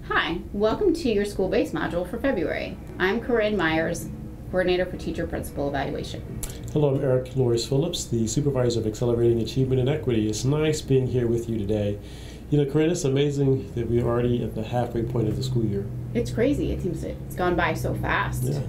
Hi, welcome to your school-based module for February. I'm Corinne Myers, Coordinator for Teacher Principal Evaluation. Hello, I'm Eric Loris Phillips, the Supervisor of Accelerating Achievement and Equity. It's nice being here with you today. You know, Corinne, it's amazing that we're already at the halfway point of the school year. It's crazy. It seems it's gone by so fast. Yeah.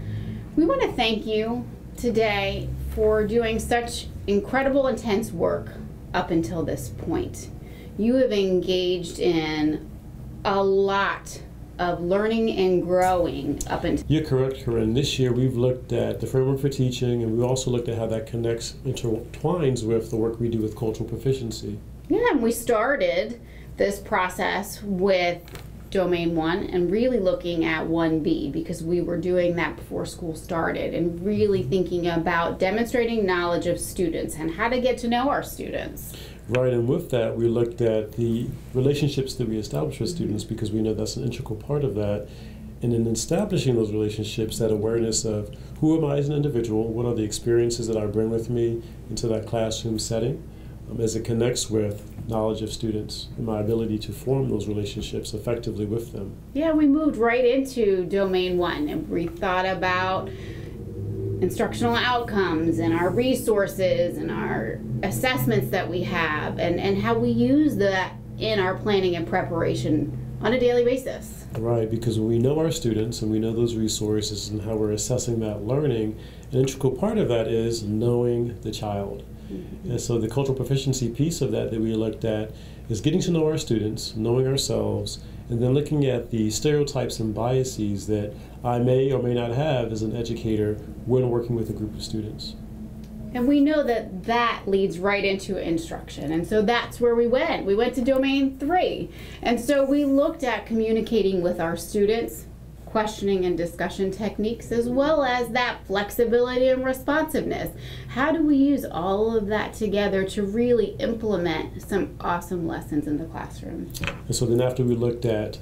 We want to thank you today for doing such incredible, intense work up until this point. You have engaged in a lot of learning and growing up until... You're correct, Corinne. This year we've looked at the framework for teaching, and we also looked at how that intertwines with the work we do with cultural proficiency. Yeah, and we started this process with Domain 1 and really looking at 1B because we were doing that before school started and really thinking about demonstrating knowledge of students and how to get to know our students. Right, and with that, we looked at the relationships that we establish with students because we know that's an integral part of that. And in establishing those relationships, that awareness of who am I as an individual, what are the experiences that I bring with me into that classroom setting, as it connects with knowledge of students and my ability to form those relationships effectively with them. Yeah, we moved right into Domain 1 and we thought about instructional outcomes and our resources and our assessments that we have and how we use that in our planning and preparation on a daily basis. Right, because when we know our students and we know those resources and how we're assessing that learning, an integral part of that is knowing the child. Mm-hmm. And so the cultural proficiency piece of that we looked at is getting to know our students, knowing ourselves, and then looking at the stereotypes and biases that I may or may not have as an educator when working with a group of students. And we know that that leads right into instruction. And so that's where we went. We went to Domain 3. And so we looked at communicating with our students, questioning and discussion techniques, as well as that flexibility and responsiveness. How do we use all of that together to really implement some awesome lessons in the classroom? And so then after we looked at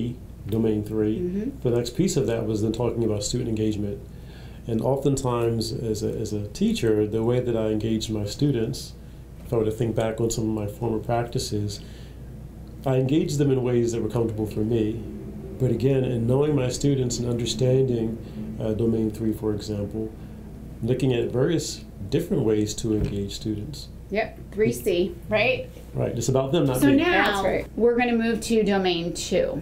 Domain 3, the next piece of that was then talking about student engagement. And oftentimes as a teacher, the way that I engage my students, if I were to think back on some of my former practices, I engage them in ways that were comfortable for me. But again, in knowing my students and understanding Domain 3, for example, looking at various different ways to engage students. Yep, 3C, right? Right, it's about them, not me. So now we're going to move to Domain 2.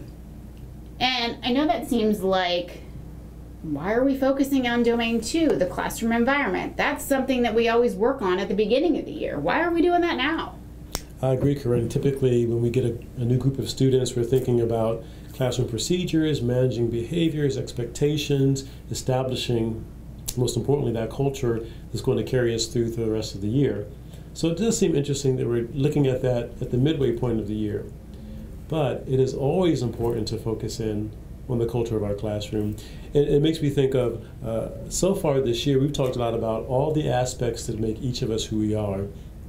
And I know that seems like, why are we focusing on Domain 2, the classroom environment? That's something that we always work on at the beginning of the year. Why are we doing that now? I agree, Corinne. Typically, when we get a new group of students, we're thinking about classroom procedures, managing behaviors, expectations, establishing, most importantly, that culture that's going to carry us through the rest of the year. So it does seem interesting that we're looking at that at the midway point of the year. But it is always important to focus in on the culture of our classroom. It makes me think of, so far this year, we've talked a lot about all the aspects that make each of us who we are.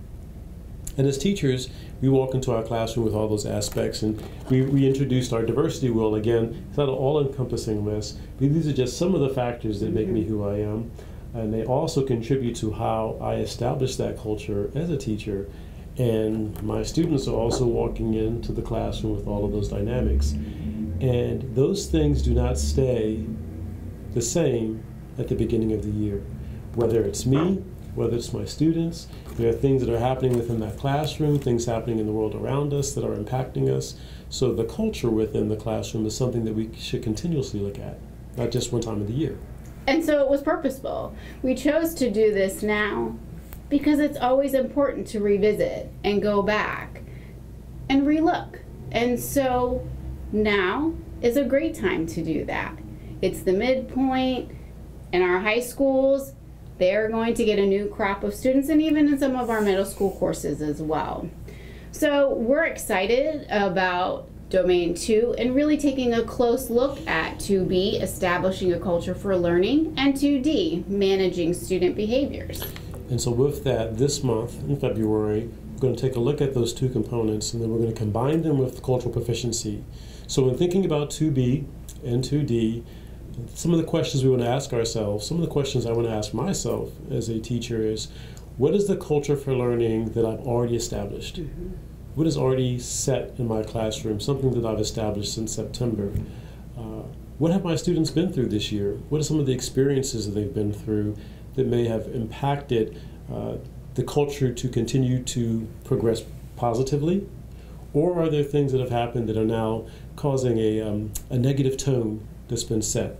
And as teachers, we walk into our classroom with all those aspects, and we introduced our diversity wheel. Again, it's not an all-encompassing list, but these are just some of the factors that make me who I am, and they also contribute to how I establish that culture as a teacher. And my students are also walking into the classroom with all of those dynamics. And those things do not stay the same at the beginning of the year. Whether it's me, whether it's my students, there are things that are happening within that classroom, things happening in the world around us that are impacting us. So the culture within the classroom is something that we should continuously look at, not just one time of the year. And so it was purposeful. We chose to do this now because it's always important to revisit and go back and relook. And so now is a great time to do that. It's the midpoint in our high schools. They're going to get a new crop of students, and even in some of our middle school courses as well. So we're excited about Domain 2 and really taking a close look at 2B, establishing a culture for learning, and 2D, managing student behaviors. And so with that, this month in February, we're going to take a look at those two components, and then we're going to combine them with cultural proficiency. So when thinking about 2B and 2D, some of the questions we want to ask ourselves, some of the questions I want to ask myself as a teacher is, what is the culture for learning that I've already established? what is already set in my classroom, something that I've established since September. What have my students been through this year? What are some of the experiences that they've been through that may have impacted the culture to continue to progress positively? Or are there things that have happened that are now causing a negative tone that's been set?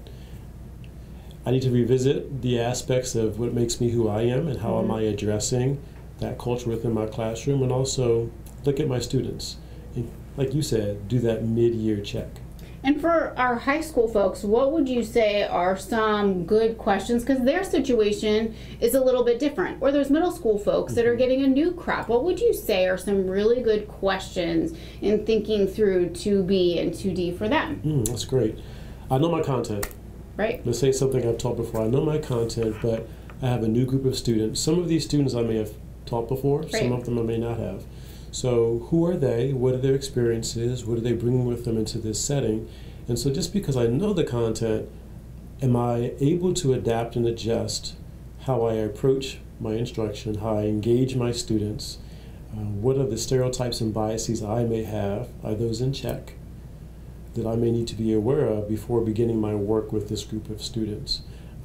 I need to revisit the aspects of what makes me who I am and how am I addressing that culture within my classroom, and also look at my students. And like you said, do that mid-year check. And for our high school folks, what would you say are some good questions? Because their situation is a little bit different. Or there's middle school folks that are getting a new crop. What would you say are some really good questions in thinking through 2B and 2D for them? That's great. I know my content. Right. Let's say something I've taught before. I know my content, but I have a new group of students. Some of these students I may have taught before. Right. Some of them I may not have. So who are they? What are their experiences? What are they bringing with them into this setting? And so just because I know the content, am I able to adapt and adjust how I approach my instruction, how I engage my students? What are the stereotypes and biases I may have? Are those in check that I may need to be aware of before beginning my work with this group of students?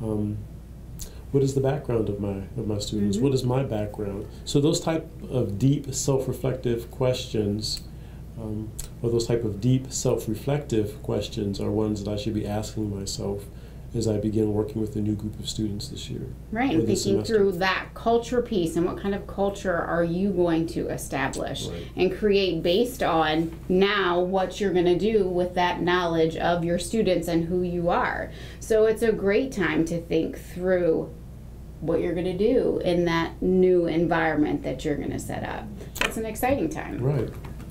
What is the background of my students? What is my background? So those type of deep self-reflective questions, or those type of deep self-reflective questions, are ones that I should be asking myself as I begin working with a new group of students this year. Right, and thinking through that culture piece and what kind of culture are you going to establish and create based on now what you're going to do with that knowledge of your students and who you are. So it's a great time to think through what you're going to do in that new environment that you're going to set up. It's an exciting time. Right.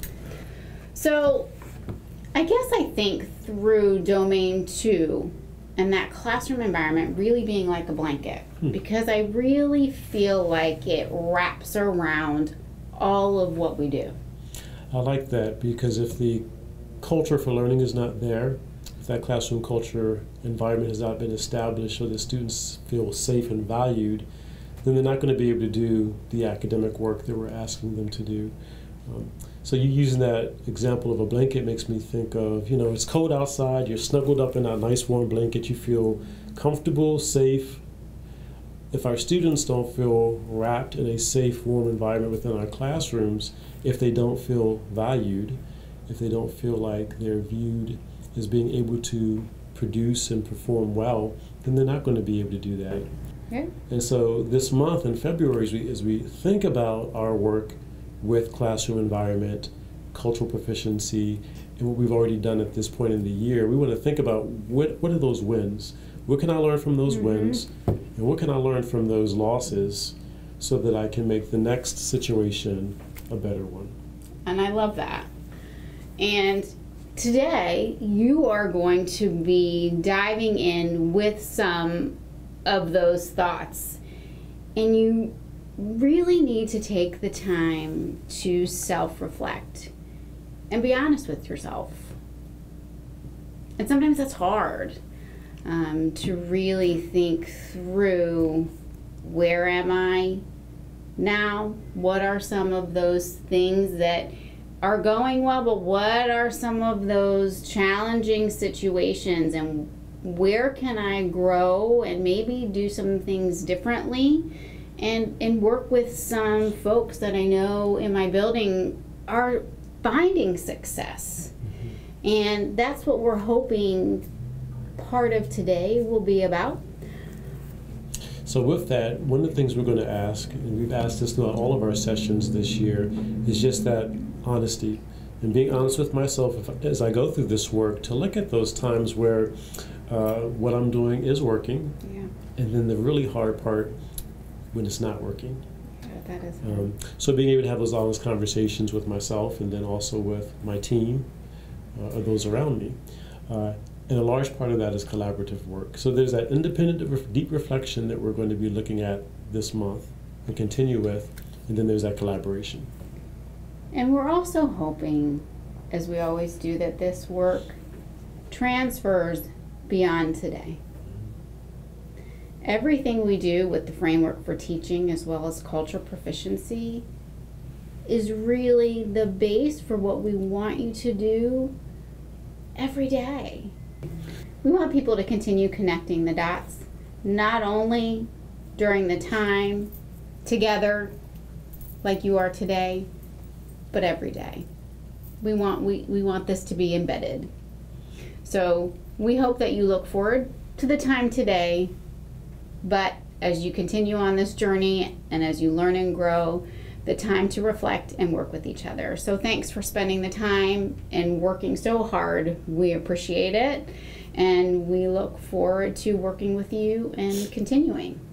So I guess I think through domain 2 and that classroom environment really being like a blanket, because I really feel like it wraps around all of what we do. I like that, because if the culture for learning is not there, if that classroom culture environment has not been established so the students feel safe and valued, then they're not going to be able to do the academic work that we're asking them to do. So you using that example of a blanket makes me think of, it's cold outside, you're snuggled up in that nice warm blanket, you feel comfortable, safe. If our students don't feel wrapped in a safe, warm environment within our classrooms, if they don't feel valued, if they don't feel like they're viewed as being able to produce and perform well, then they're not going to be able to do that. Yeah. And so this month in February, as we think about our work with classroom environment, cultural proficiency, and what we've already done at this point in the year, we want to think about what are those wins? What can I learn from those wins? And what can I learn from those losses so that I can make the next situation a better one? And I love that. And today you are going to be diving in with some of those thoughts. And you really need to take the time to self-reflect and be honest with yourself. And sometimes that's hard, to really think through, where am I now? What are some of those things that are going well, but what are some of those challenging situations, and where can I grow and maybe do some things differently? And work with some folks that I know in my building are finding success. And that's what we're hoping part of today will be about. So with that, one of the things we're going to ask, and we've asked this throughout all of our sessions this year, is just that honesty. And being honest with myself as I go through this work, to look at those times where what I'm doing is working, and then the really hard part when it's not working. Yeah, that is hard. So being able to have those honest conversations with myself, and then also with my team or those around me. And a large part of that is collaborative work. So there's that independent, deep reflection that we're going to be looking at this month and continue with, and then there's that collaboration. And we're also hoping, as we always do, that this work transfers beyond today. Everything we do with the framework for teaching as well as culture proficiency is really the base for what we want you to do every day. We want people to continue connecting the dots, not only during the time together like you are today, but every day. We want this to be embedded. So we hope that you look forward to the time today, but as you continue on this journey and as you learn and grow, the time to reflect and work with each other. So thanks for spending the time and working so hard. We appreciate it, and we look forward to working with you and continuing.